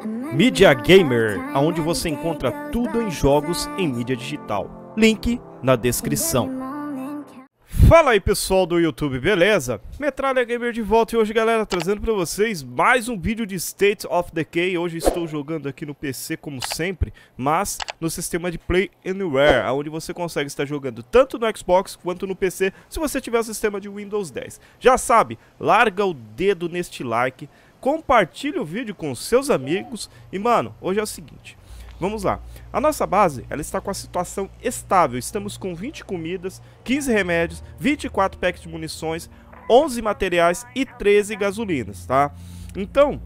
Media Gamer, onde você encontra tudo em jogos em mídia digital. Link na descrição. Fala aí pessoal do YouTube, beleza? Metralha Gamer de volta e hoje, galera, trazendo pra vocês mais um vídeo de State of Decay. Hoje estou jogando aqui no PC como sempre, mas no sistema de Play Anywhere, onde você consegue estar jogando tanto no Xbox quanto no PC, se você tiver o sistema de Windows 10. Já sabe, larga o dedo neste like, compartilha o vídeo com seus amigos e, mano, hoje é o seguinte. Vamos lá, a nossa base, ela está com a situação estável, estamos com 20 comidas, 15 remédios, 24 packs de munições, 11 materiais e 13 gasolinas, tá? Então,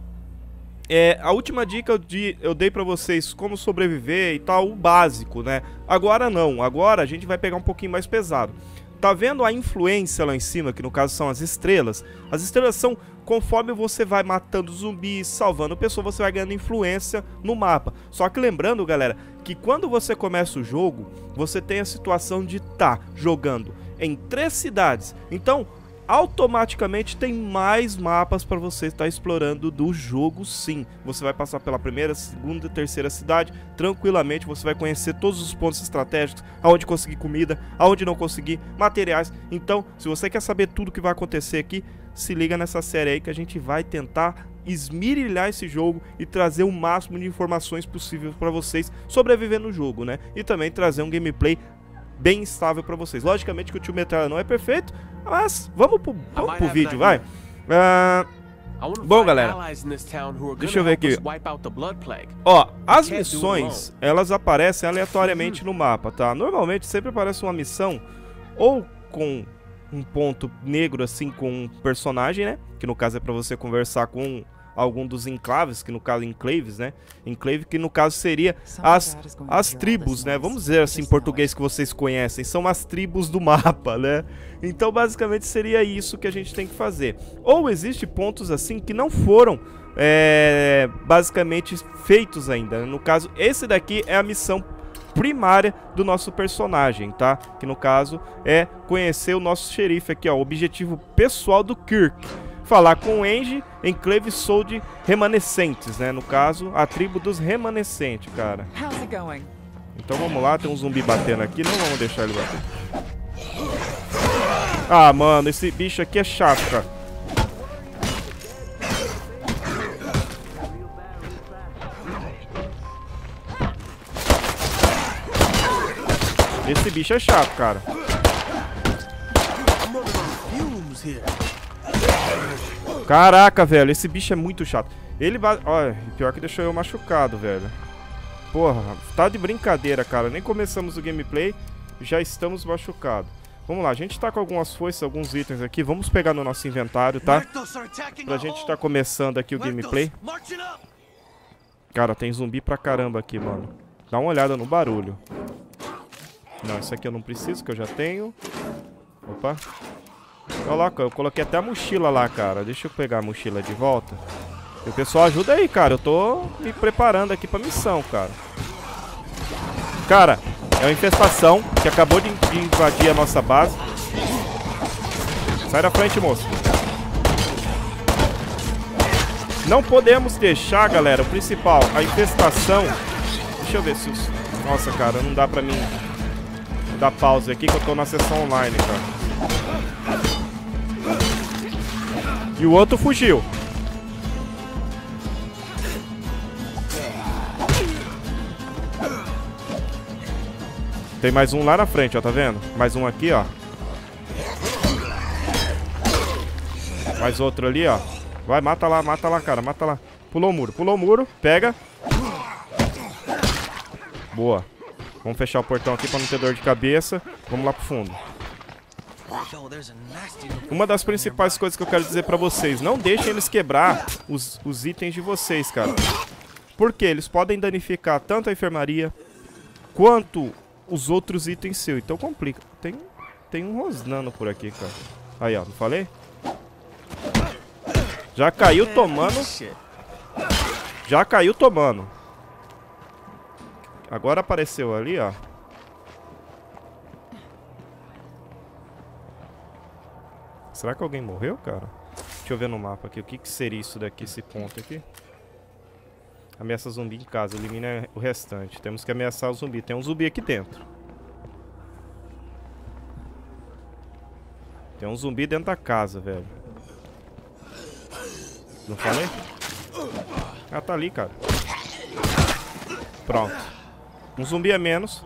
a última dica eu dei pra vocês como sobreviver e tal, o básico, né? Agora não, agora a gente vai pegar um pouquinho mais pesado. Tá vendo a influência lá em cima, que no caso são as estrelas? As estrelas são conforme você vai matando zumbis, salvando pessoas, você vai ganhando influência no mapa. Só que lembrando, galera, que quando você começa o jogo, você tem a situação de estar jogando em 3 cidades. Então, automaticamente tem mais mapas para você estar explorando do jogo, sim. Você vai passar pela primeira, segunda e terceira cidade tranquilamente. Você vai conhecer todos os pontos estratégicos, aonde conseguir comida, aonde não conseguir, materiais. Então, se você quer saber tudo que vai acontecer aqui, se liga nessa série aí que a gente vai tentar esmirilhar esse jogo e trazer o máximo de informações possíveis para vocês sobreviver no jogo, né? E também trazer um gameplay bem estável para vocês. Logicamente que o Tio Metralha não é perfeito, mas vamos pro vídeo, vai. Bom, galera, deixa eu ver aqui. Ó, as missões, elas aparecem aleatoriamente no mapa, tá? Normalmente sempre aparece uma missão ou com um ponto negro assim com um personagem, né? Que no caso é pra você conversar com algum dos enclaves, que no caso enclaves, né? Enclave que no caso seria as tribos, né? Vamos dizer assim em português que vocês conhecem, são as tribos do mapa, né? Então basicamente seria isso que a gente tem que fazer. Ou existe pontos assim que não foram basicamente feitos ainda. No caso, esse daqui é a missão primária do nosso personagem, tá? Que no caso é conhecer o nosso xerife aqui, ó, o objetivo pessoal do Kirk. Falar com o Angie, Enclave Sold Remanescentes, né? No caso, a tribo dos remanescentes, cara. Então vamos lá, tem um zumbi batendo aqui, não vamos deixar ele bater. Ah, mano, esse bicho aqui é chato, cara. Esse bicho é chato, cara. Caraca, velho, esse bicho é muito chato. Ele vai... Olha, pior que deixou eu machucado, velho. Porra, tá de brincadeira, cara. Nem começamos o gameplay, já estamos machucados. Vamos lá, a gente tá com algumas foices, alguns itens aqui. Vamos pegar no nosso inventário, tá? Pra gente tá começando aqui o gameplay. Cara, tem zumbi pra caramba aqui, mano. Dá uma olhada no barulho. Não, isso aqui eu não preciso, que eu já tenho. Opa. Olha lá, eu coloquei até a mochila lá, cara. Deixa eu pegar a mochila de volta. E o pessoal ajuda aí, cara. Eu tô me preparando aqui pra missão, cara. Cara, é uma infestação que acabou de invadir a nossa base. Sai da frente, moço. Não podemos deixar, galera, o principal, a infestação. Deixa eu ver se os... Nossa, cara, não dá pra mim dar pausa aqui que eu tô na sessão online, cara. E o outro fugiu. Tem mais um lá na frente, ó, tá vendo? Mais um aqui, ó. Mais outro ali, ó. Vai, mata lá, cara, mata lá. Pulou o muro, pega. Boa. Vamos fechar o portão aqui pra não ter dor de cabeça. Vamos lá pro fundo. Uma das principais coisas que eu quero dizer pra vocês: não deixem eles quebrar os itens de vocês, cara. Porque eles podem danificar tanto a enfermaria quanto os outros itens seus. Então complica. Tem um rosnando por aqui, cara. Aí, ó, não falei? Já caiu tomando. Já caiu tomando. Agora apareceu ali, ó. Será que alguém morreu, cara? Deixa eu ver no mapa aqui. O que seria isso daqui, esse ponto aqui? Ameaça zumbi em casa, elimina o restante. Temos que ameaçar o zumbi. Tem um zumbi aqui dentro. Tem um zumbi dentro da casa, velho. Não falei? Ah, tá ali, cara. Pronto. Um zumbi a menos.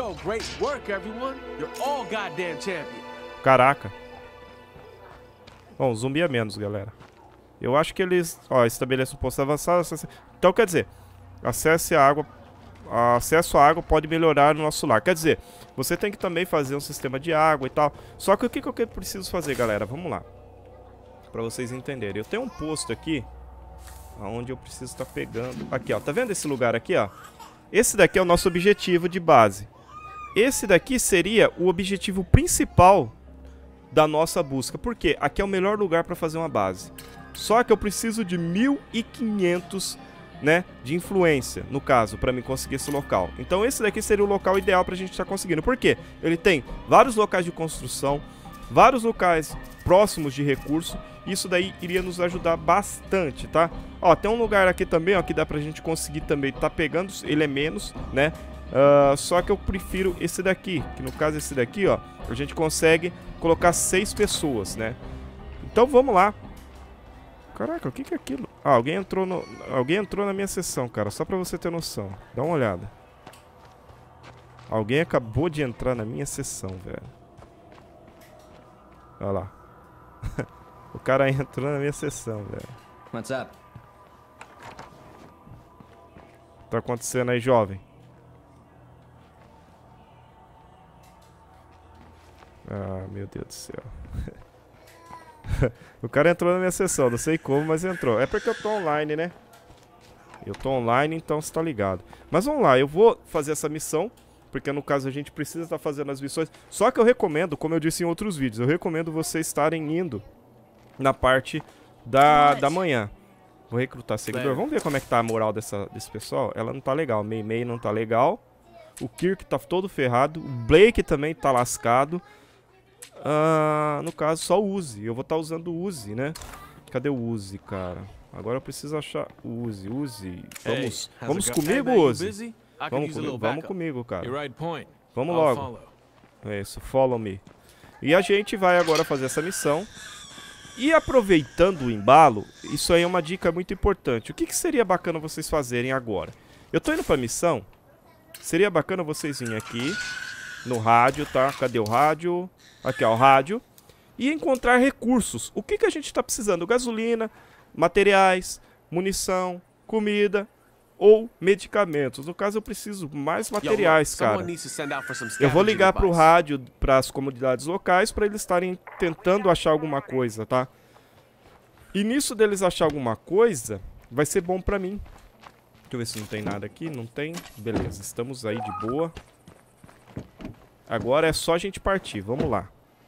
Caraca. Bom, um zumbi a menos, galera. Eu acho que eles... Ó, estabeleçam um posto avançado. Então, quer dizer, acesso à água pode melhorar no nosso lar. Quer dizer, você tem que também fazer um sistema de água e tal. Só que o que eu preciso fazer, galera? Vamos lá. Pra vocês entenderem. Eu tenho um posto aqui, onde eu preciso estar pegando... Aqui, ó. Tá vendo esse lugar aqui, ó? Esse daqui é o nosso objetivo de base. Esse daqui seria o objetivo principal da nossa busca. Por quê? Aqui é o melhor lugar pra fazer uma base. Só que eu preciso de 1.500, né, de influência, no caso, para mim conseguir esse local. Então esse daqui seria o local ideal pra gente estar conseguindo. Por quê? Ele tem vários locais de construção, vários locais próximos de recurso. Isso daí iria nos ajudar bastante, tá? Ó, tem um lugar aqui também, ó, que dá pra gente conseguir também tá pegando. Ele é menos, né? Só que eu prefiro esse daqui, que no caso esse daqui, ó, a gente consegue colocar 6 pessoas, né? Então vamos lá. Caraca, o que é aquilo? Ah, alguém entrou na minha sessão, cara. Só pra você ter noção. Dá uma olhada. Alguém acabou de entrar na minha sessão, velho. Olha lá. O cara entrou na minha sessão, velho. What's up? Tá acontecendo aí, jovem? Ah, meu Deus do céu. O cara entrou na minha sessão, não sei como, mas entrou. É porque eu tô online, né? Eu tô online, então você tá ligado. Mas vamos lá, eu vou fazer essa missão, porque no caso a gente precisa estar fazendo as missões. Só que eu recomendo, como eu disse em outros vídeos, eu recomendo vocês estarem indo na parte da manhã. Vou recrutar seguidor. Vamos ver como é que tá a moral desse pessoal. Ela não tá legal, Mei não tá legal. O Kirk tá todo ferrado. O Blake também tá lascado. No caso, só o Uzi. Eu vou estar usando o Uzi, né? Cadê o Uzi, cara? Agora eu preciso achar o Uzi. Vamos comigo, Uzi? Vamos comigo, cara. Vamos logo. É isso, follow me. E a gente vai agora fazer essa missão. E aproveitando o embalo, isso aí é uma dica muito importante. O que seria bacana vocês fazerem agora? Eu tô indo pra missão. Seria bacana vocês virem aqui no rádio, tá? Cadê o rádio? Aqui, ó, o rádio. E encontrar recursos. O que a gente tá precisando? Gasolina, materiais, munição, comida ou medicamentos. No caso, eu preciso mais materiais, cara. Eu vou ligar pro rádio, pras comunidades locais, para eles estarem tentando achar alguma coisa, tá? E nisso deles achar alguma coisa, vai ser bom pra mim. Deixa eu ver se não tem nada aqui. Não tem? Beleza, estamos aí de boa. Agora é só a gente partir, vamos lá.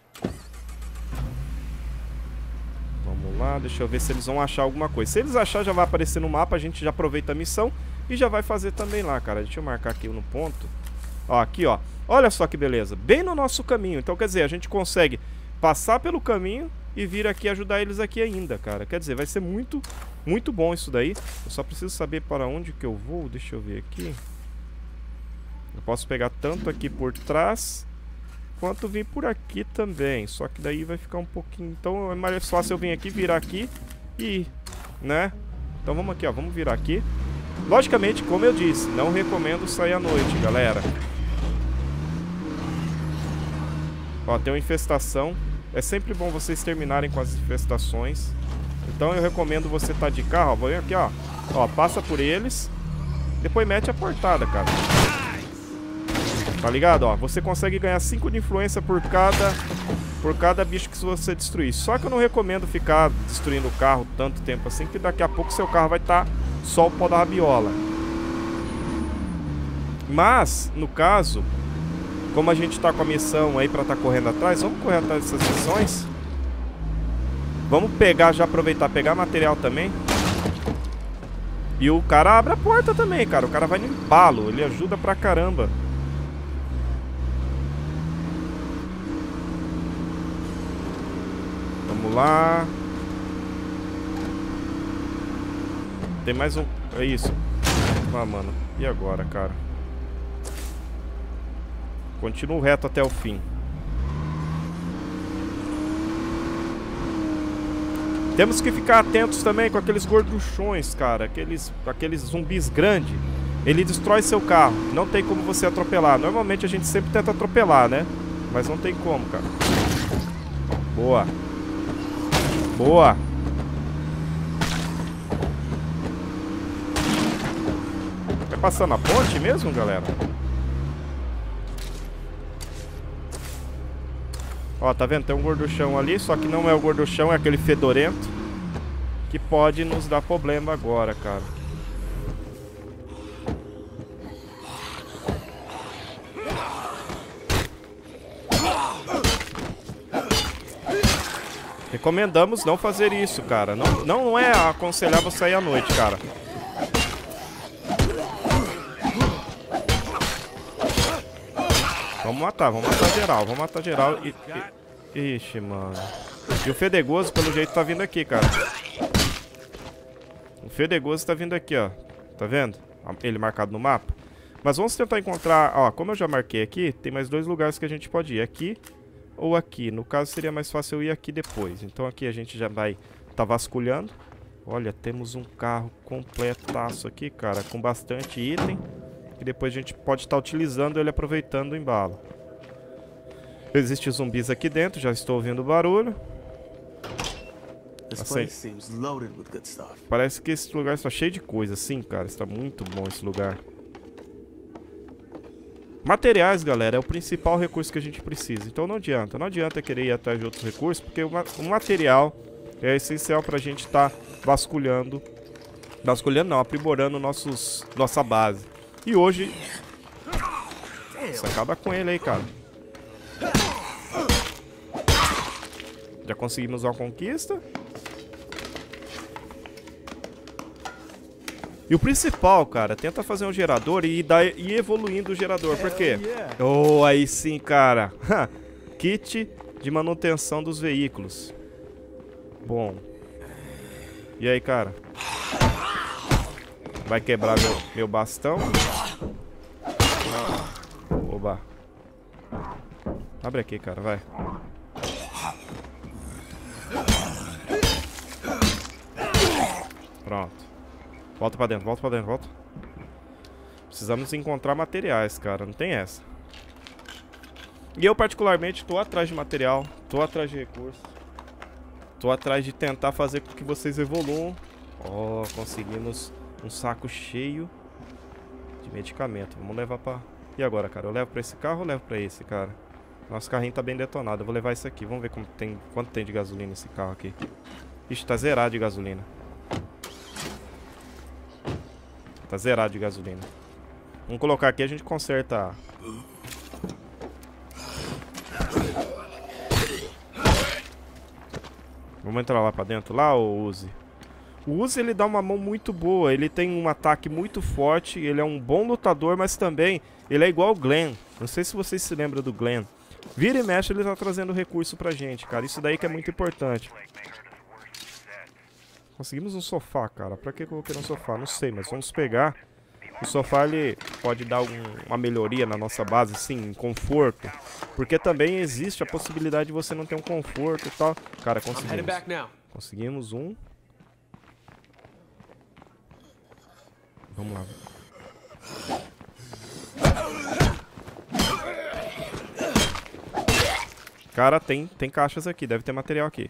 Vamos lá, deixa eu ver se eles vão achar alguma coisa. Se eles acharem, já vai aparecer no mapa, a gente já aproveita a missão e já vai fazer também lá, cara. Deixa eu marcar aqui no ponto. Ó, aqui, ó. Olha só que beleza, bem no nosso caminho. Então, quer dizer, a gente consegue passar pelo caminho e vir aqui ajudar eles aqui ainda, cara. Quer dizer, vai ser muito, muito bom isso daí. Eu só preciso saber para onde que eu vou. Deixa eu ver aqui. Eu posso pegar tanto aqui por trás quanto vir por aqui também. Só que daí vai ficar um pouquinho... Então é mais fácil eu vir aqui, virar aqui e ir, né? Então vamos aqui, ó. Vamos virar aqui. Logicamente, como eu disse, não recomendo sair à noite, galera. Ó, tem uma infestação. É sempre bom vocês terminarem com as infestações. Então eu recomendo você estar de carro. Ó, vem aqui, ó. Ó, passa por eles. Depois mete a portada, cara. Tá ligado? Ó, você consegue ganhar 5 de influência por cada bicho que você destruir. Só que eu não recomendo ficar destruindo o carro tanto tempo assim, que daqui a pouco seu carro vai estar só o pó da rabiola. Mas, no caso, como a gente tá com a missão aí pra tá correndo atrás, vamos correr atrás dessas missões. Vamos pegar, já aproveitar, pegar material também. E o cara abre a porta também, cara. O cara vai no embalo, ele ajuda pra caramba. Vamos lá. Tem mais um... É isso. Ah, mano. E agora, cara? Continuo reto até o fim. Temos que ficar atentos também com aqueles gorduchões, cara. Aqueles zumbis grandes. Ele destrói seu carro. Não tem como você atropelar. Normalmente a gente sempre tenta atropelar, né? Mas não tem como, cara. Boa. Boa. Vai passando a ponte mesmo, galera? Ó, tá vendo? Tem um gorduchão ali, só que não é o gorduchão, é aquele fedorento que pode nos dar problema agora, cara. Recomendamos não fazer isso, cara. Não é aconselhável sair à noite, cara. Vamos matar geral, vamos matar geral. Ixi, mano. E o Fedegoso, pelo jeito, tá vindo aqui, cara. O Fedegoso tá vindo aqui, ó. Tá vendo? Ele marcado no mapa. Mas vamos tentar encontrar... Ó, como eu já marquei aqui, tem mais 2 lugares que a gente pode ir. Aqui ou aqui. No caso, seria mais fácil eu ir aqui depois. Então aqui a gente já vai tá vasculhando. Olha, temos um carro completaço aqui, cara. Com bastante item. Que depois a gente pode estar utilizando ele, aproveitando o embalo. Existem zumbis aqui dentro, já estou ouvindo barulho. Assim, parece que esse lugar está cheio de coisa. Sim, cara, está muito bom esse lugar. Materiais, galera, é o principal recurso que a gente precisa. Então não adianta querer ir atrás de outros recursos, porque o material é essencial para a gente estar vasculhando. Vasculhando não, aprimorando nossa base. E hoje... Você acaba com ele aí, cara. Já conseguimos uma conquista. E o principal, cara, tenta fazer um gerador e ir evoluindo o gerador. Por quê? Oh, aí sim, cara. Kit de manutenção dos veículos. Bom. E aí, cara? Vai quebrar meu bastão. Oba. Abre aqui, cara, vai. Pronto. Volta pra dentro, volta. Precisamos encontrar materiais, cara, não tem essa. E eu particularmente tô atrás de material, tô atrás de recursos. Tô atrás de tentar fazer com que vocês evoluam. Ó, conseguimos um saco cheio de medicamento. Vamos levar pra... E agora, cara? Eu levo pra esse carro ou levo pra esse, cara? Nosso carrinho tá bem detonado. Eu vou levar esse aqui. Vamos ver quanto tem de gasolina esse carro aqui. Ixi, tá zerado de gasolina. Tá zerado de gasolina. Vamos colocar aqui e a gente conserta. Vamos entrar lá pra dentro, lá, ô Uzi? O Uzi, ele dá uma mão muito boa. Ele tem um ataque muito forte. Ele é um bom lutador, mas também ele é igual o Glenn. Não sei se vocês se lembram do Glenn. Vira e mexe, ele tá trazendo recurso pra gente, cara. Isso daí que é muito importante. Conseguimos um sofá, cara. Pra que eu coloquei um sofá? Não sei, mas vamos pegar. O sofá, ele pode dar uma melhoria na nossa base, sim, em conforto. Porque também existe a possibilidade de você não ter um conforto e tal. Cara, conseguimos. Conseguimos um. Vamos lá. Cara, tem caixas aqui. Deve ter material aqui.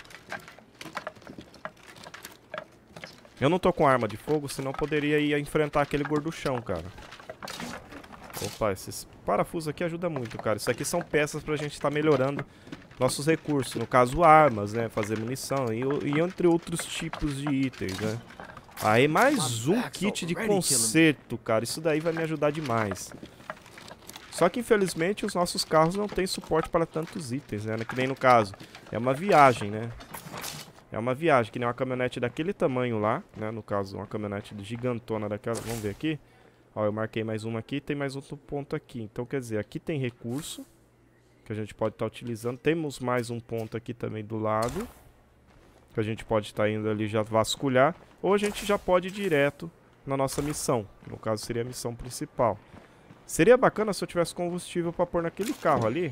Eu não tô com arma de fogo, senão poderia ir enfrentar aquele gorduchão, cara. Opa, esses parafusos aqui ajudam muito, cara. Isso aqui são peças pra gente estar melhorando nossos recursos. No caso, armas, né? Fazer munição e entre outros tipos de itens, né? Aí, mais um kit de conserto, cara. Isso daí vai me ajudar demais. Só que, infelizmente, os nossos carros não têm suporte para tantos itens, né? Que nem no caso. É uma viagem, né? É uma viagem, que nem uma caminhonete daquele tamanho lá, né? No caso, uma caminhonete gigantona daquela. Vamos ver aqui. Ó, eu marquei mais uma aqui, tem mais outro ponto aqui. Então, quer dizer, aqui tem recurso que a gente pode estar utilizando. Temos mais um ponto aqui também do lado, que a gente pode estar indo ali já vasculhar. Ou a gente já pode ir direto na nossa missão. No caso, seria a missão principal. Seria bacana se eu tivesse combustível pra pôr naquele carro ali.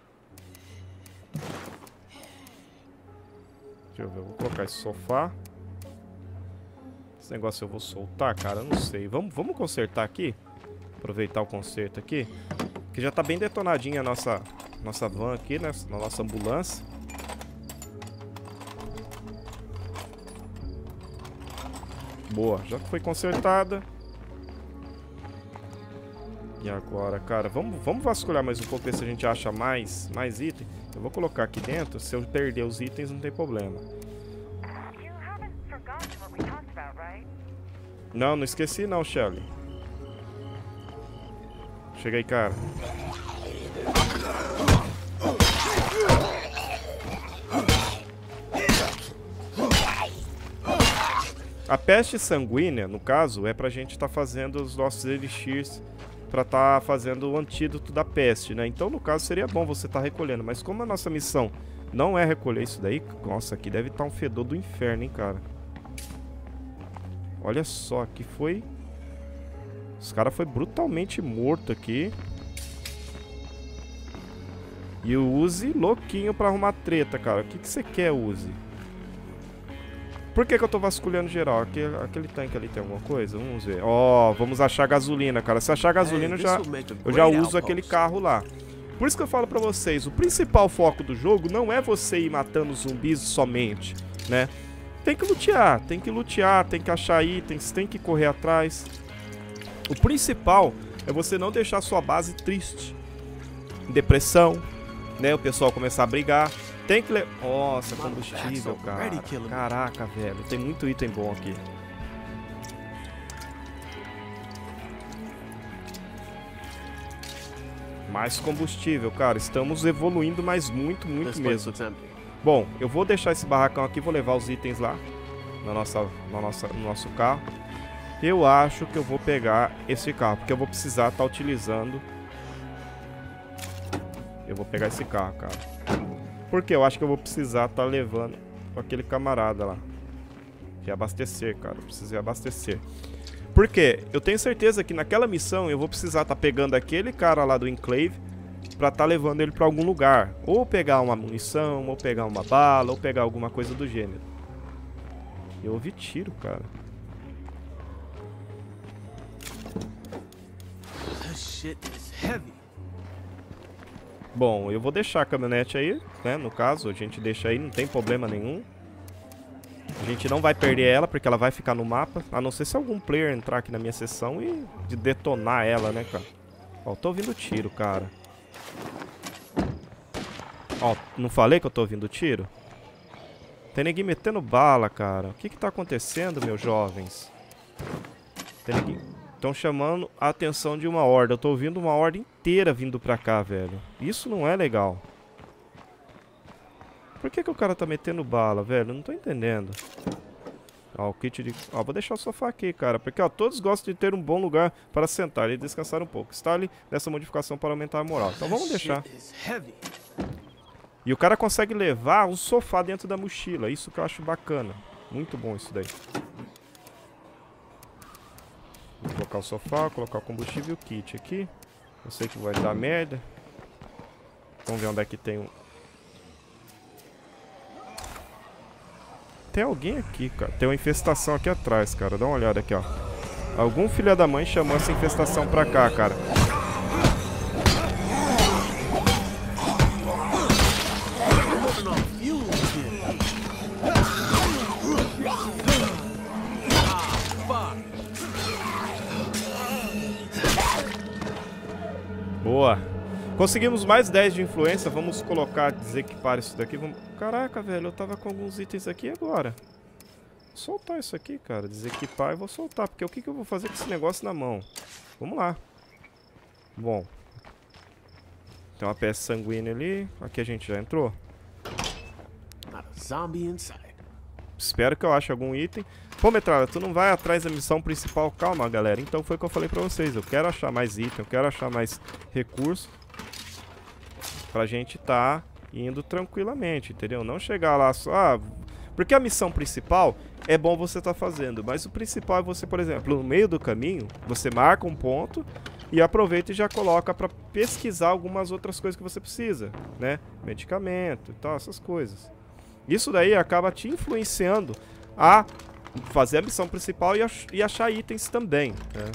Deixa eu ver, eu vou colocar esse sofá. Esse negócio eu vou soltar, cara, eu não sei. Vamos consertar aqui? Aproveitar o conserto aqui. Que já tá bem detonadinha a nossa van aqui, né? Na nossa ambulância. Boa, já foi consertada. E agora, cara, vamos vasculhar mais um pouco, ver se a gente acha mais item. Eu vou colocar aqui dentro, se eu perder os itens não tem problema. Não esqueci não, Shelly. Chega aí, cara. A peste sanguínea, no caso, é pra gente estar fazendo os nossos elixirs pra estar fazendo o antídoto da peste, né? Então, no caso, seria bom você estar recolhendo. Mas como a nossa missão não é recolher isso daí... Nossa, aqui deve estar um fedor do inferno, hein, cara? Olha só, aqui foi... Os caras foram brutalmente mortos aqui. E o Uzi louquinho pra arrumar treta, cara. O que você quer, Uzi? Por que eu tô vasculhando geral? Aquele tanque ali tem alguma coisa? Vamos ver. Ó, vamos achar gasolina, cara. Se achar gasolina, eu já uso aquele carro lá. Por isso que eu falo pra vocês, o principal foco do jogo não é você ir matando zumbis somente, né? Tem que lutear, tem que achar itens, tem que correr atrás. O principal é você não deixar sua base triste. Depressão, né? O pessoal começar a brigar. Tem que levar... Nossa, combustível, cara. Caraca, velho. Tem muito item bom aqui. Mais combustível, cara. Estamos evoluindo, mas muito mesmo. Bom, eu vou deixar esse barracão aqui. Vou levar os itens lá no nosso carro. Eu acho que eu vou pegar esse carro, porque eu vou precisar estar utilizando. Eu vou pegar esse carro, cara. Porque eu acho que eu vou precisar estar levando aquele camarada lá. De abastecer, cara. Eu preciso abastecer. Porque eu tenho certeza que naquela missão eu vou precisar estar pegando aquele cara lá do Enclave pra estar levando ele pra algum lugar. Ou pegar uma munição, ou pegar uma bala, ou pegar alguma coisa do gênero. Eu ouvi tiro, cara. Bom, eu vou deixar a caminhonete aí, né? No caso, a gente deixa aí, não tem problema nenhum. A gente não vai perder ela, porque ela vai ficar no mapa. A não ser se algum player entrar aqui na minha sessão e detonar ela, né, cara? Ó, tô ouvindo tiro, cara. Ó, não falei que eu tô ouvindo tiro? Tem ninguém metendo bala, cara. O que que tá acontecendo, meus jovens? Tem ninguém... Estão chamando a atenção de uma horda. Eu tô ouvindo uma horda inteira vindo pra cá, velho. Isso não é legal. Por que que o cara tá metendo bala, velho? Eu não tô entendendo. Ó, o kit de... Ó, vou deixar o sofá aqui, cara. Porque, ó, todos gostam de ter um bom lugar para sentar e descansar um pouco. Instale nessa modificação para aumentar a moral. Então vamos deixar. E o cara consegue levar um sofá dentro da mochila. Isso que eu acho bacana. Muito bom isso daí. Vou colocar o sofá, colocar o combustível e o kit aqui. Eu sei que vai dar merda. Vamos ver onde é que tem um... Tem alguém aqui, cara. Tem uma infestação aqui atrás, cara. Dá uma olhada aqui, ó. Algum filho da mãe chamou essa infestação pra cá, cara. Boa. Conseguimos mais 10 de influência. Vamos colocar, desequipar isso daqui. Vamos... Caraca, velho, eu tava com alguns itens aqui agora. Vou soltar isso aqui, cara. Desequipar e vou soltar. Porque o que que eu vou fazer com esse negócio na mão? Vamos lá. Bom. Tem uma peça sanguínea ali. Aqui a gente já entrou. Espero que eu ache algum item. Pô, Metralha, tu não vai atrás da missão principal? Calma, galera. Então foi o que eu falei pra vocês. Eu quero achar mais item, eu quero achar mais recursos. Pra gente tá indo tranquilamente, entendeu? Não chegar lá só... Ah, porque a missão principal é bom você estar fazendo. Mas o principal é você, por exemplo, no meio do caminho, você marca um ponto e aproveita e já coloca para pesquisar algumas outras coisas que você precisa, né? Medicamento e tal, essas coisas. Isso daí acaba te influenciando a fazer a missão principal e achar itens também, né?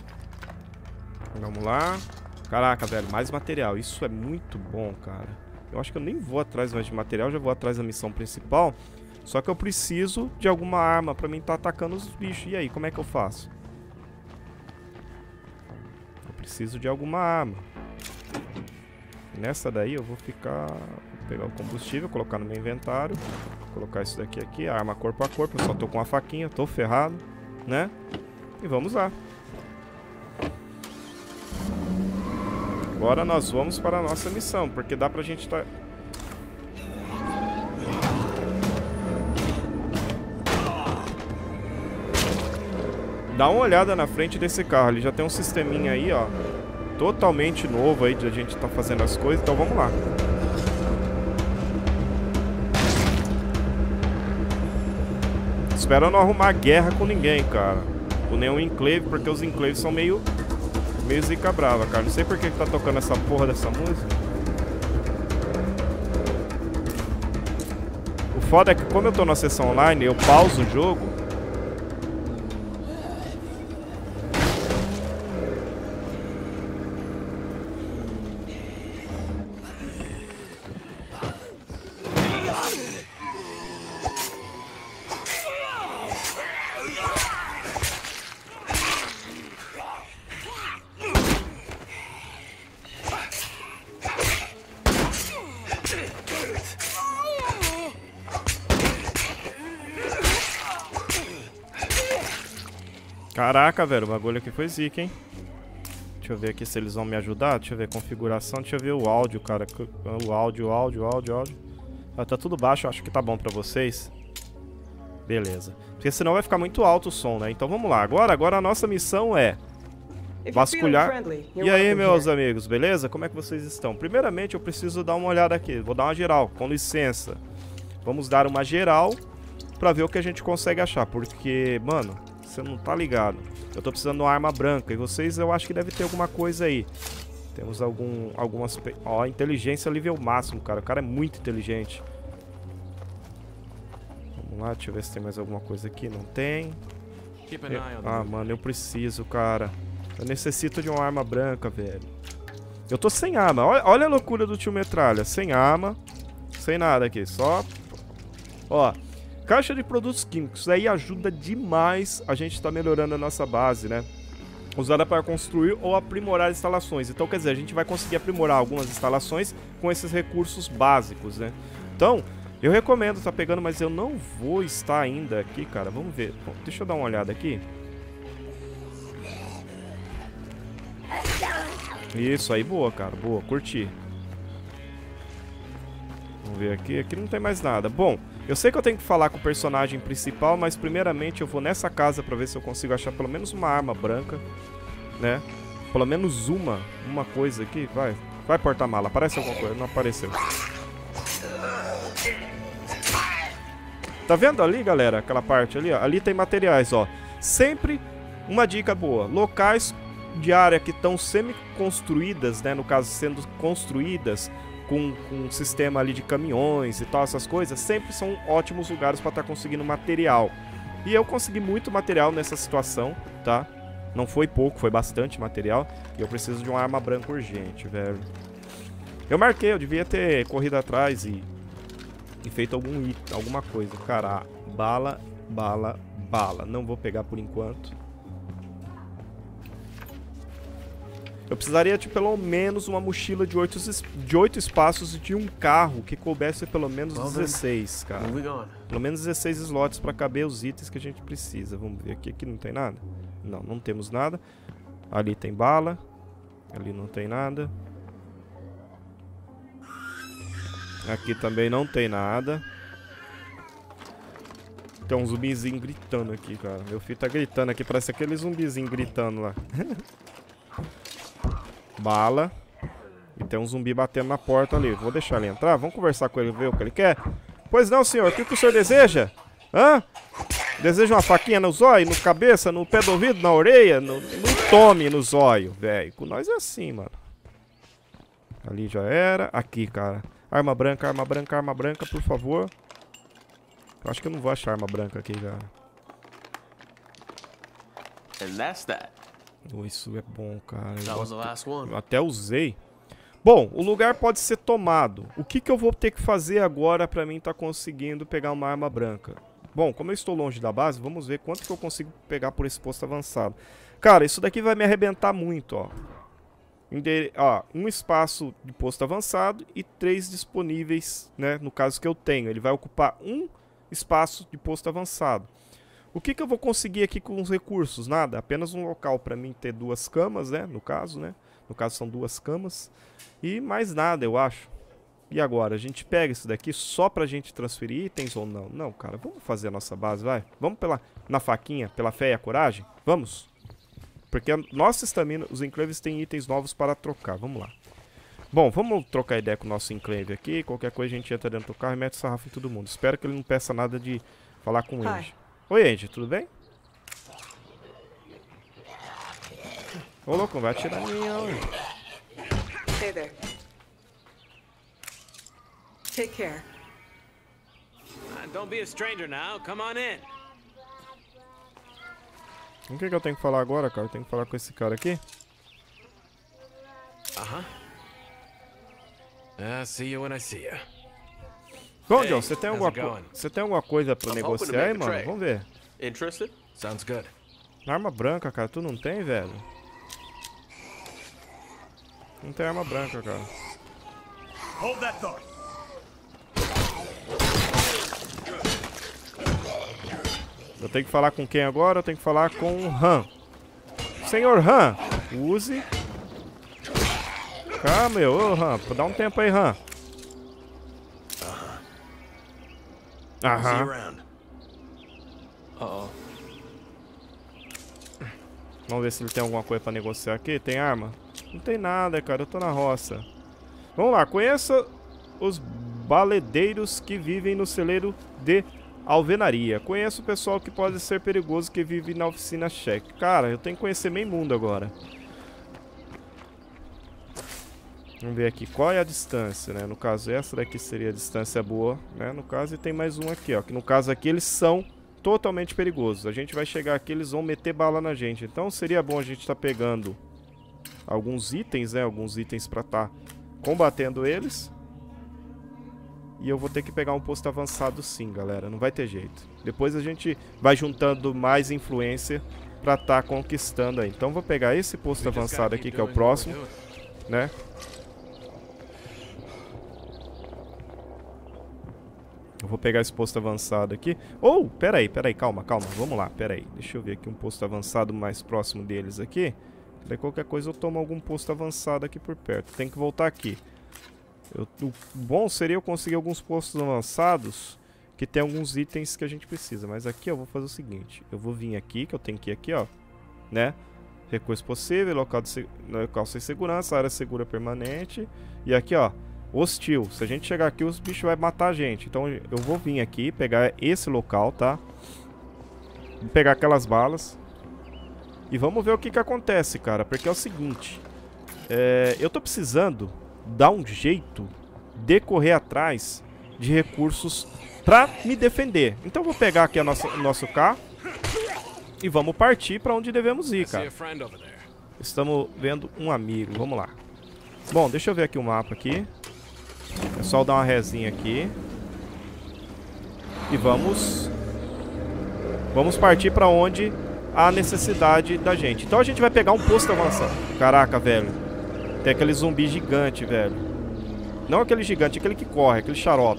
Vamos lá. Caraca, velho, mais material. Isso é muito bom, cara. Eu acho que eu nem vou atrás mais de material, já vou atrás da missão principal. Só que eu preciso de alguma arma pra mim estar atacando os bichos. E aí, como é que eu faço? Eu preciso de alguma arma. Nessa daí eu vou ficar... Vou pegar o combustível, colocar no meu inventário. Colocar isso daqui aqui, arma corpo a corpo. Eu só tô com a faquinha, tô ferrado, né? E vamos lá. Agora nós vamos para a nossa missão, porque dá pra gente tá... Dá uma olhada na frente desse carro, ele já tem um sisteminha aí, ó, totalmente novo aí de a gente tá fazendo as coisas, então vamos lá. Espero não arrumar guerra com ninguém, cara. Com nenhum enclave, porque os enclaves são meio zica brava, cara. Não sei por que tá tocando essa porra dessa música. O foda é que como eu tô na sessão online, eu pauso o jogo. Caraca, velho, o bagulho aqui foi zica, hein? Deixa eu ver aqui se eles vão me ajudar. Deixa eu ver, configuração, deixa eu ver o áudio, cara. O áudio. Ah, tá tudo baixo, acho que tá bom pra vocês. Beleza. Porque senão vai ficar muito alto o som, né? Então vamos lá. Agora a nossa missão é vasculhar. E aí, meus amigos, beleza? Como é que vocês estão? Primeiramente, eu preciso dar uma olhada aqui. Vou dar uma geral, com licença. Vamos dar uma geral pra ver o que a gente consegue achar. Porque, mano... Você não tá ligado. Eu tô precisando de uma arma branca. E vocês, eu acho que deve ter alguma coisa aí. Temos algumas... Ó, inteligência nível máximo, cara. O cara é muito inteligente. Vamos lá, deixa eu ver se tem mais alguma coisa aqui. Não tem. Ah, mano, eu preciso, cara. Eu necessito de uma arma branca, velho. Eu tô sem arma. Olha a loucura do tio Metralha. Sem arma. Sem nada aqui. Só... Ó... Caixa de produtos químicos, isso aí ajuda demais a gente estar melhorando a nossa base, né? Usada para construir ou aprimorar instalações. Então, quer dizer, a gente vai conseguir aprimorar algumas instalações com esses recursos básicos, né? Então, eu recomendo estar pegando, mas eu não vou estar ainda aqui, cara. Vamos ver. Bom, deixa eu dar uma olhada aqui. Isso aí, boa, cara. Boa, curti. Vamos ver aqui. Aqui não tem mais nada. Bom... Eu sei que eu tenho que falar com o personagem principal, mas primeiramente eu vou nessa casa pra ver se eu consigo achar pelo menos uma arma branca, né? Pelo menos uma coisa aqui. Vai porta-mala. Aparece alguma coisa? Não apareceu. Tá vendo ali, galera? Aquela parte ali, ó. Ali tem materiais, ó. Sempre uma dica boa. Locais de área que estão semi-construídas, né? No caso, sendo construídas... Com um sistema ali de caminhões e tal, essas coisas, sempre são ótimos lugares para estar conseguindo material. E eu consegui muito material nessa situação, tá? Não foi pouco, foi bastante material. E eu preciso de uma arma branca urgente, velho. Eu marquei, eu devia ter corrido atrás e feito alguma coisa. Cara, bala. Não vou pegar por enquanto. Eu precisaria de pelo menos uma mochila de 8 espaços e de um carro que coubesse pelo menos 16, cara. Pelo menos 16 slots para caber os itens que a gente precisa. Vamos ver aqui. Aqui não tem nada? Não, não temos nada. Ali tem bala. Ali não tem nada. Aqui também não tem nada. Tem um zumbizinho gritando aqui, cara. Meu filho tá gritando aqui. Parece aquele zumbizinho gritando lá. Bala. E tem um zumbi batendo na porta ali. Vou deixar ele entrar. Vamos conversar com ele, ver o que ele quer. Pois não, senhor. O que o senhor deseja? Hã? Deseja uma faquinha no zóio, no cabeça, no pé do ouvido, na orelha? Não tome no zóio, velho. Com nós é assim, mano. Ali já era. Aqui, cara. Arma branca, arma branca, arma branca, por favor. Eu acho que eu não vou achar arma branca aqui, cara. And that's that. Oh, isso é bom, cara. That was the last one. Eu até usei. Bom, o lugar pode ser tomado. O que eu vou ter que fazer agora pra mim tá conseguindo pegar uma arma branca? Bom, como eu estou longe da base, vamos ver quanto que eu consigo pegar por esse posto avançado. Cara, isso daqui vai me arrebentar muito, ó. Um espaço de posto avançado e 3 disponíveis, né? No caso que eu tenho. Ele vai ocupar um espaço de posto avançado. O que eu vou conseguir aqui com os recursos? Nada, apenas um local para mim ter 2 camas, né? No caso, né? No caso são 2 camas. E mais nada, eu acho. E agora, a gente pega isso daqui só pra gente transferir itens ou não? Não, cara, vamos fazer a nossa base, vai. Vamos na faquinha, pela fé e a coragem? Vamos. Porque a nossa estamina, os enclaves têm itens novos para trocar. Vamos lá. Bom, vamos trocar ideia com o nosso enclave aqui. Qualquer coisa a gente entra dentro do carro e mete o sarrafo em todo mundo. Espero que ele não peça nada de falar com o Andy. Oi, Andy, tudo bem? Ô, louco, vai atirar em mim, ó. Hey there. Take care. Don't be a stranger now. Come on in. O que eu tenho que falar agora, cara? Eu tenho que falar com esse cara aqui? See you when I see you. Bom, John, você tem alguma coisa pra negociar aí, mano? Vamos ver. Interested? Sounds good. Arma branca, cara. Tu não tem, velho? Não tem arma branca, cara. Hold that thought. Eu tenho que falar com quem agora? Eu tenho que falar com o Han. Senhor Han, use. Calma, meu. Ô, Han, dá um tempo aí, Han. Aham. Vamos ver se ele tem alguma coisa pra negociar aqui. Tem arma? Não tem nada, cara. Eu tô na roça. Vamos lá. Conheça os baledeiros que vivem no celeiro de alvenaria. Conheço o pessoal que pode ser perigoso que vive na oficina cheque. Cara, eu tenho que conhecer meio mundo agora. Vamos ver aqui qual é a distância, né? No caso, essa daqui seria a distância boa, né? No caso, e tem mais um aqui, ó. Que no caso aqui eles são totalmente perigosos. A gente vai chegar aqui, eles vão meter bala na gente. Então seria bom a gente estar pegando alguns itens, né? Alguns itens pra estar combatendo eles. E eu vou ter que pegar um posto avançado sim, galera. Não vai ter jeito. Depois a gente vai juntando mais influência pra estar conquistando aí. Então vou pegar esse posto avançado aqui, que é o próximo, né? Eu vou pegar esse posto avançado aqui. Oh, peraí, calma. Vamos lá, peraí. Deixa eu ver aqui um posto avançado mais próximo deles aqui. Daí qualquer coisa eu tomo algum posto avançado aqui por perto. Tem que voltar aqui. O bom seria eu conseguir alguns postos avançados que tem alguns itens que a gente precisa. Mas aqui eu vou fazer o seguinte. Eu vou vir aqui, que eu tenho que ir aqui, ó. Né? Recurso possível, local sem segurança, área segura permanente. E aqui, ó. Hostil. Se a gente chegar aqui, os bichos vão matar a gente. Então eu vou vir aqui, pegar esse local, tá? Vou pegar aquelas balas. E vamos ver o que acontece, cara. Porque é o seguinte. Eu tô precisando dar um jeito de correr atrás de recursos pra me defender. Então eu vou pegar aqui o nosso carro e vamos partir pra onde devemos ir, cara. Estamos vendo um amigo. Vamos lá. Bom, deixa eu ver aqui o mapa aqui. É só dar uma resinha aqui. E vamos partir pra onde há necessidade da gente. Então a gente vai pegar um posto avançado. Caraca, velho. Tem aquele zumbi gigante, velho. Não aquele gigante, aquele que corre, aquele xarope.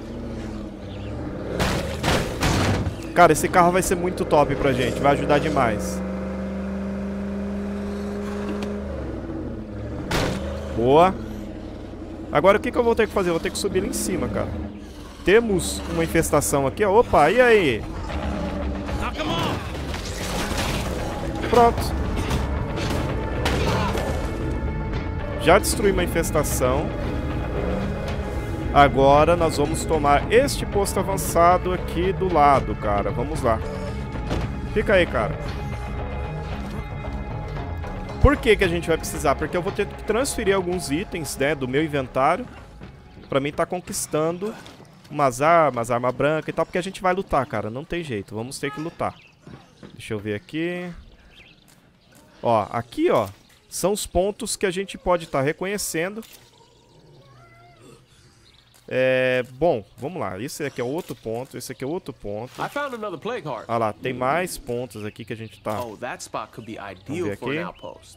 Cara, esse carro vai ser muito top pra gente. Vai ajudar demais. Boa. Agora o que eu vou ter que fazer? Eu vou ter que subir lá em cima, cara. Temos uma infestação aqui, ó. Opa, e aí? Pronto. Já destruí uma infestação. Agora nós vamos tomar este posto avançado aqui do lado, cara. Vamos lá. Fica aí, cara. Por que que a gente vai precisar? Porque eu vou ter que transferir alguns itens, né, do meu inventário pra mim tá conquistando umas arma branca e tal, porque a gente vai lutar, cara. Não tem jeito, vamos ter que lutar. Deixa eu ver aqui. Ó, aqui, ó, são os pontos que a gente pode estar reconhecendo. Bom, vamos lá. Esse aqui é outro ponto, esse aqui é outro ponto. Ah lá, tem mais pontos aqui que a gente tá. Oh, that spot could be Vamos ideal ver for an aqui. outpost.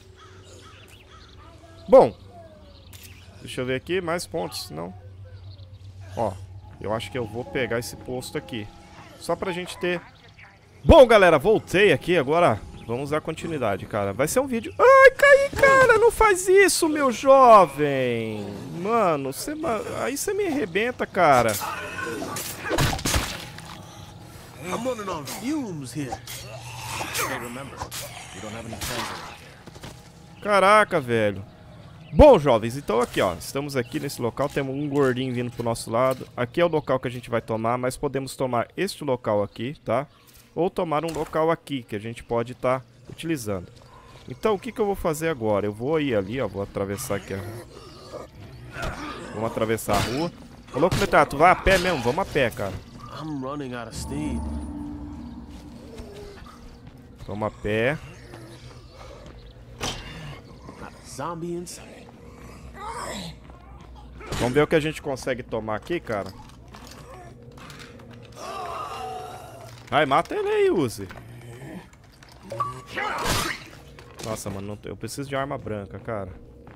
Bom, deixa eu ver aqui, mais pontos, não. Ó, eu acho que eu vou pegar esse posto aqui, só pra gente ter... Bom, galera, voltei aqui, agora vamos dar continuidade, cara. Vai ser um vídeo... Ai, caí, cara, não faz isso, meu jovem. Mano, aí você me arrebenta, cara. I'm running on fumes here. Hey, remember, we don't have any friends. Caraca, velho. Bom, jovens, então aqui, ó, estamos aqui nesse local, temos um gordinho vindo pro nosso lado. Aqui é o local que a gente vai tomar, mas podemos tomar este local aqui, tá? Ou tomar um local aqui, que a gente pode estar utilizando. Então, o que que eu vou fazer agora? Eu vou ir ali, ó, vou atravessar aqui a rua. Vamos atravessar a rua. Ô, louco, Metralha, tu vai a pé mesmo? Vamos a pé, cara. I'm running out of steam. Vamos a pé. Not a zombie inside. Vamos ver o que a gente consegue tomar aqui, cara. Ai, mata ele aí, Uzi. Nossa, mano, eu preciso de arma branca, cara.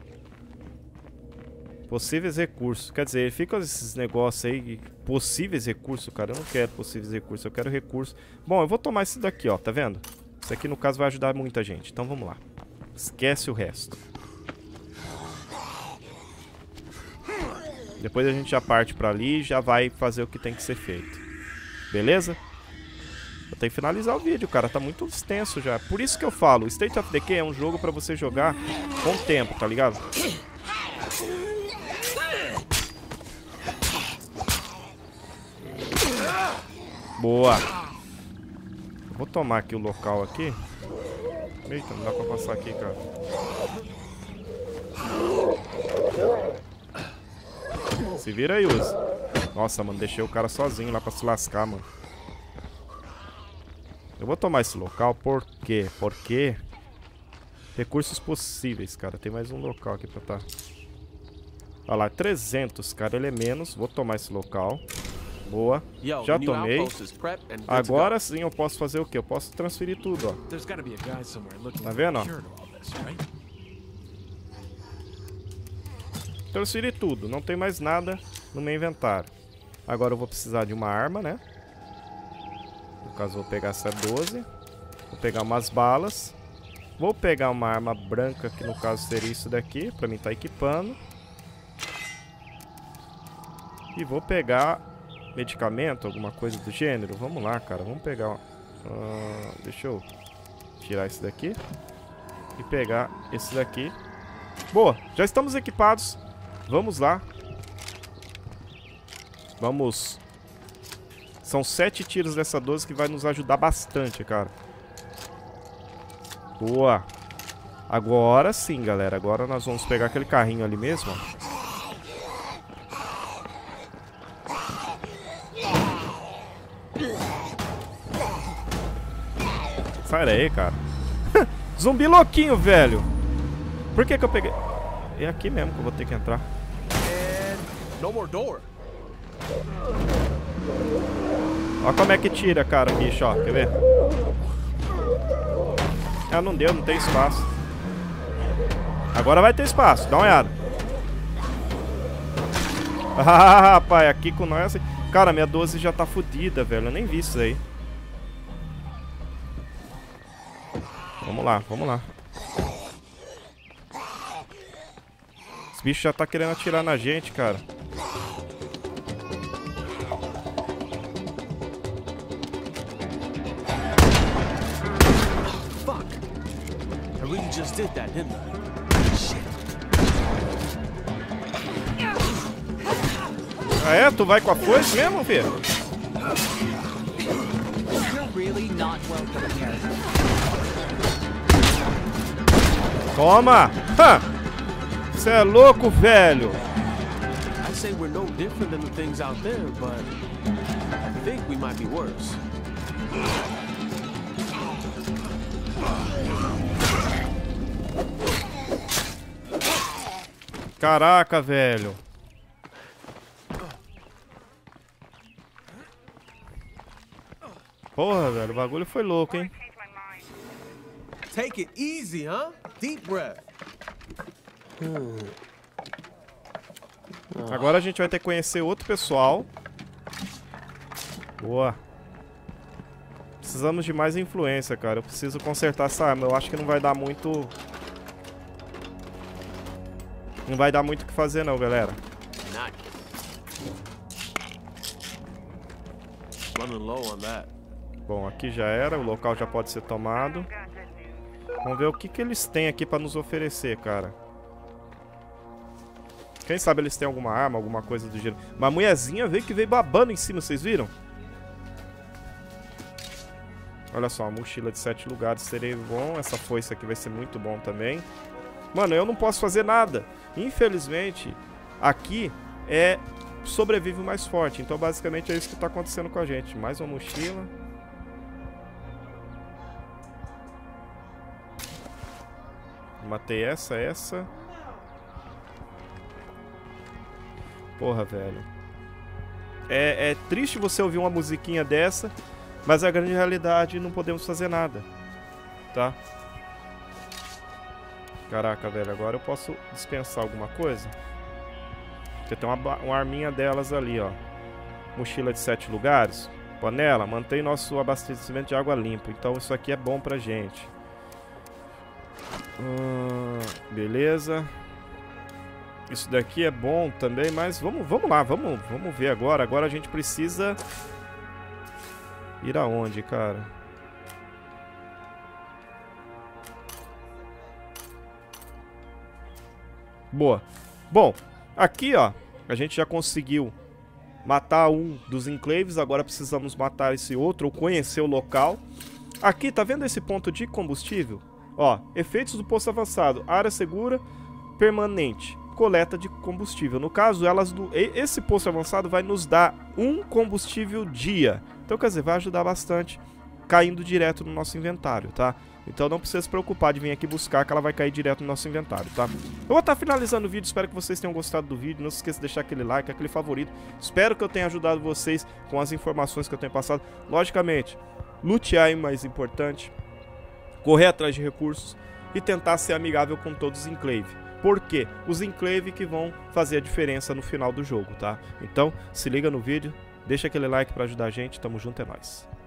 Possíveis recursos. Quer dizer, fica esses negócios aí. Possíveis recursos, cara. Eu não quero possíveis recursos, eu quero recursos. Bom, eu vou tomar esse daqui, ó. Tá vendo? Isso aqui, no caso, vai ajudar muita gente. Então, vamos lá. Esquece o resto. Depois a gente já parte pra ali e já vai fazer o que tem que ser feito. Beleza? Eu tenho que finalizar o vídeo, cara. Tá muito extenso já. Por isso que eu falo, State of Decay é um jogo pra você jogar com tempo, tá ligado? Boa. Eu vou tomar aqui o local aqui. Eita, não dá pra passar aqui, cara. Se vira aí, Uzi. Nossa, mano, deixei o cara sozinho lá pra se lascar, mano. Eu vou tomar esse local, por quê? Porque... recursos possíveis, cara. Tem mais um local aqui pra tá. Olha lá, 300, cara. Ele é menos. Vou tomar esse local. Boa. Já tomei. Agora sim eu posso fazer o quê? Eu posso transferir tudo, ó. Tá vendo, ó? Transferir tudo. Não tem mais nada no meu inventário. Agora eu vou precisar de uma arma, né? No caso, eu vou pegar essa 12. Vou pegar umas balas. Vou pegar uma arma branca, que no caso seria isso daqui, pra mim tá equipando. E vou pegar medicamento, alguma coisa do gênero. Vamos lá, cara. Vamos pegar... deixa eu tirar esse daqui. E pegar esse daqui. Boa, já estamos equipados. Vamos lá. Vamos. São 7 tiros dessa 12 que vai nos ajudar bastante, cara. Boa. Agora sim, galera. Agora nós vamos pegar aquele carrinho ali mesmo, ó. Sai daí, cara. Zumbi louquinho, velho. Por que que eu peguei? É aqui mesmo que eu vou ter que entrar. No more door. Olha como é que tira, cara, bicho, ó. Quer ver? Ah, não deu, não tem espaço. Agora vai ter espaço, dá uma olhada. Ah, rapaz, aqui com nós... Cara, minha 12 já tá fodida, velho. Eu nem vi isso aí. Vamos lá, vamos lá. Esse bicho já tá querendo atirar na gente, cara. Fuck. I really just did that, didn't I? Shit. Ah, é? Tu vai com a foice mesmo, filho? really not welcome here. Toma! Você é louco, velho! I say we're no different than the things out there, but I think we might be worse. Caraca, velho. Porra, velho, o bagulho foi louco, hein? Take it easy, huh? Deep breath. Agora a gente vai ter que conhecer outro pessoal. Boa. Precisamos de mais influência, cara. Eu preciso consertar essa arma. Eu acho que não vai dar muito... Não vai dar muito o que fazer não, galera. Running low on that. Bom, aqui já era. O local já pode ser tomado. Vamos ver o que que eles têm aqui pra nos oferecer, cara. Quem sabe eles têm alguma arma, alguma coisa do gênero. Uma mulherzinha veio que veio babando em cima, vocês viram? Olha só, uma mochila de 7 lugares seria bom. Essa foice aqui vai ser muito bom também. Mano, eu não posso fazer nada. Infelizmente, aqui é sobrevive o mais forte. Então, basicamente, é isso que tá acontecendo com a gente. Mais uma mochila. Matei essa. Porra, velho. É triste você ouvir uma musiquinha dessa, mas a grande realidade não podemos fazer nada, tá? Caraca, velho, agora eu posso dispensar alguma coisa? Porque tem uma arminha delas ali, ó. Mochila de 7 lugares. Panela, mantém nosso abastecimento de água limpo. Então isso aqui é bom pra gente. Beleza. Isso daqui é bom também, mas vamos lá, vamos ver agora. Agora a gente precisa ir aonde, cara? Boa. Bom, aqui, ó, a gente já conseguiu matar um dos enclaves. Agora precisamos matar esse outro ou conhecer o local. Aqui, tá vendo esse ponto de combustível? Ó, efeitos do posto avançado, área segura permanente, coleta de combustível. No caso, esse posto avançado vai nos dar um combustível dia. Então, quer dizer, vai ajudar bastante, caindo direto no nosso inventário, tá? Então não precisa se preocupar de vir aqui buscar, que ela vai cair direto no nosso inventário, tá? Eu vou estar finalizando o vídeo, espero que vocês tenham gostado do vídeo. Não se esqueça de deixar aquele like, aquele favorito. Espero que eu tenha ajudado vocês com as informações que eu tenho passado. Logicamente, lutear é mais importante, correr atrás de recursos e tentar ser amigável com todos os enclaves. Por quê? Os enclaves que vão fazer a diferença no final do jogo, tá? Então, se liga no vídeo, deixa aquele like pra ajudar a gente, tamo junto, é nóis.